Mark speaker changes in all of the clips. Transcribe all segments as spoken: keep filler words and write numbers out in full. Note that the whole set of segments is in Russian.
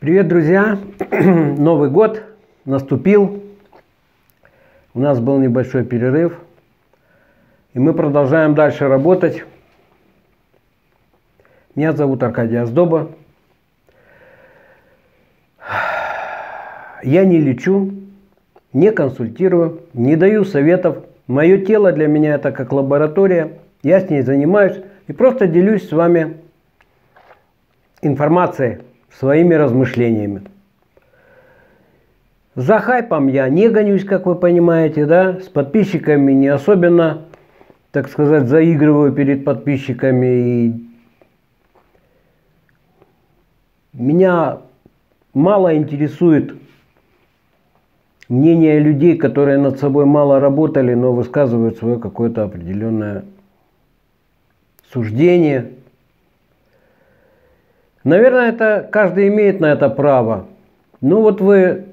Speaker 1: Привет, друзья! Новый год наступил. У нас был небольшой перерыв. И мы продолжаем дальше работать. Меня зовут Аркадий Оздоба. Я не лечу, не консультирую, не даю советов. Мое тело для меня это как лаборатория. Я с ней занимаюсь и просто делюсь с вами информацией, своими размышлениями. За хайпом я не гонюсь, как вы понимаете, да, с подписчиками не особенно, так сказать, заигрываю перед подписчиками. И меня мало интересует мнение людей, которые над собой мало работали, но высказывают свое какое-то определенное суждение. Наверное, это каждый имеет на это право. Ну вот вы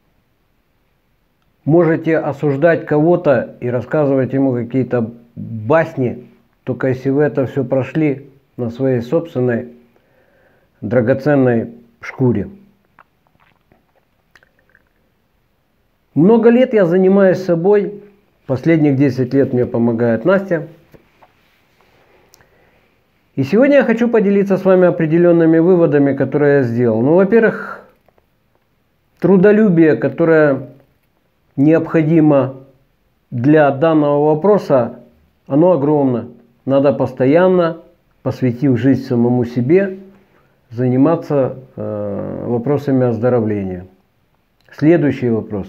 Speaker 1: можете осуждать кого-то и рассказывать ему какие-то басни, только если вы это все прошли на своей собственной драгоценной шкуре. Много лет я занимаюсь собой. Последних десять лет мне помогает Настя. И сегодня я хочу поделиться с вами определенными выводами, которые я сделал. Ну, во-первых, трудолюбие, которое необходимо для данного вопроса, оно огромно. Надо постоянно, посвятив жизнь самому себе, заниматься э, вопросами оздоровления. Следующий вопрос.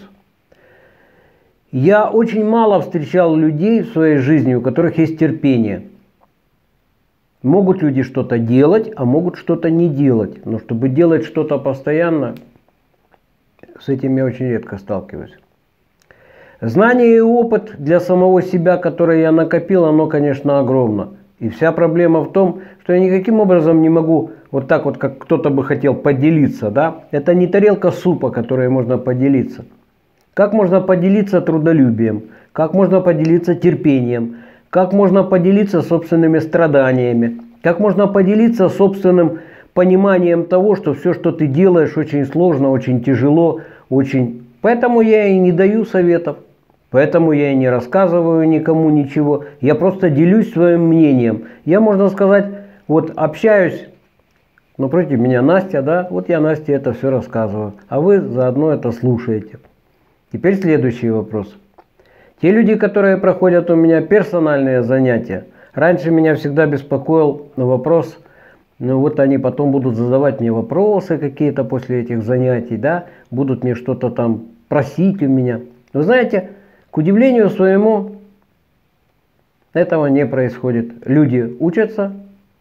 Speaker 1: Я очень мало встречал людей в своей жизни, у которых есть терпение. Могут люди что-то делать, а могут что-то не делать. Но чтобы делать что-то постоянно, с этим я очень редко сталкиваюсь. Знание и опыт для самого себя, который я накопил, оно, конечно, огромно. И вся проблема в том, что я никаким образом не могу, вот так вот, как кто-то бы хотел, поделиться. Да? Это не тарелка супа, которой можно поделиться. Как можно поделиться трудолюбием? Как можно поделиться терпением? Как можно поделиться собственными страданиями? Как можно поделиться собственным пониманием того, что все, что ты делаешь, очень сложно, очень тяжело, очень... Поэтому я и не даю советов. Поэтому я и не рассказываю никому ничего. Я просто делюсь своим мнением. Я, можно сказать, вот общаюсь, напротив меня Настя, да, вот я Насте это все рассказываю. А вы заодно это слушаете. Теперь следующий вопрос. Те люди, которые проходят у меня персональные занятия, раньше меня всегда беспокоил вопрос, ну вот они потом будут задавать мне вопросы какие-то после этих занятий, да, будут мне что-то там просить у меня. Вы знаете, к удивлению своему, этого не происходит. Люди учатся,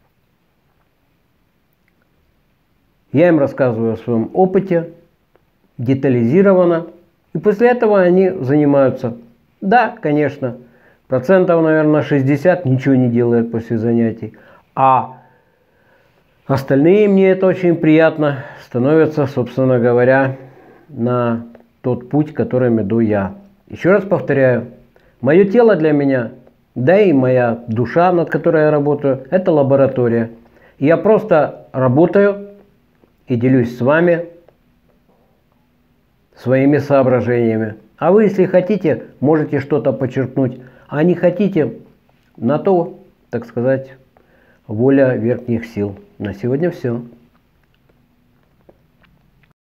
Speaker 1: я им рассказываю о своем опыте, детализированно, и после этого они занимаются. Да, конечно, процентов, наверное, шестьдесят ничего не делает после занятий. А остальные, мне это очень приятно, становятся, собственно говоря, на тот путь, которым иду я. Еще раз повторяю, мое тело для меня, да и моя душа, над которой я работаю, это лаборатория. Я просто работаю и делюсь с вами своими соображениями. А вы, если хотите, можете что-то почерпнуть. А не хотите, на то, так сказать, воля верхних сил. На сегодня все.